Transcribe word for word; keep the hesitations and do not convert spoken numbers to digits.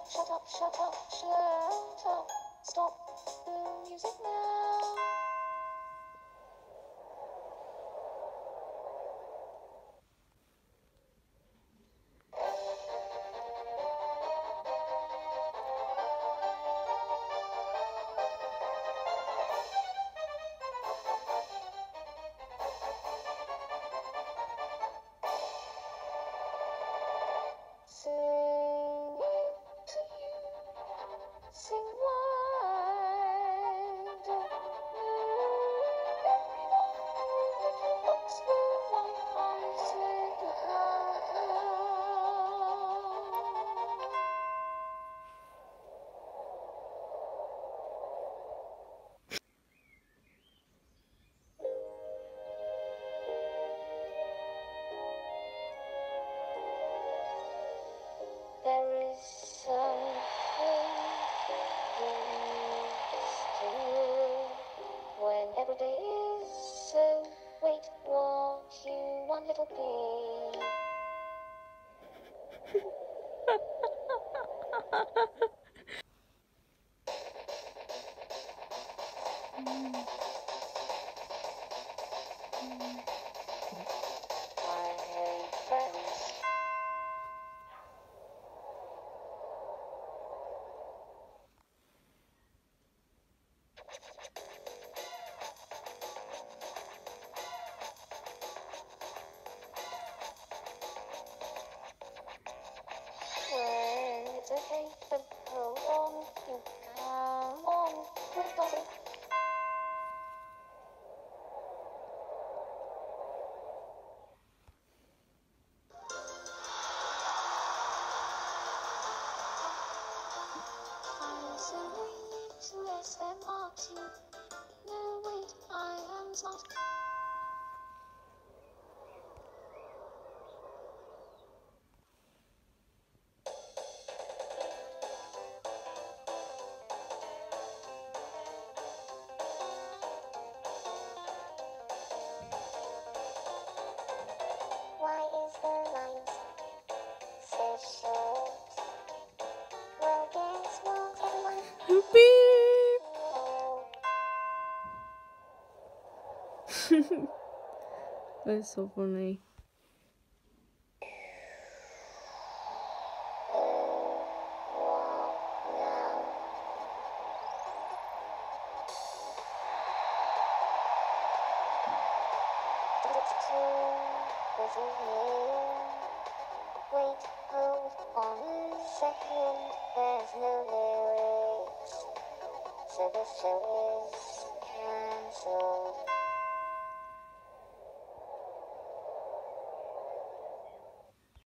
up, shut up, shut up, shut up. Stop the music now. Sing to you, sing wild. Everyone looks for what I said. There is something still when every day is so. Wait, what you one little thing. I hate friends. When it's okay, but hold on, you come on, with gossip. I'm so useless and arty. No, wait, I am smart. Why is the line so short? Well, guess what, everyone? Beep. Oh. That's so funny. It's too busy here. Wait, hold on a second. There's no lyrics, so the show is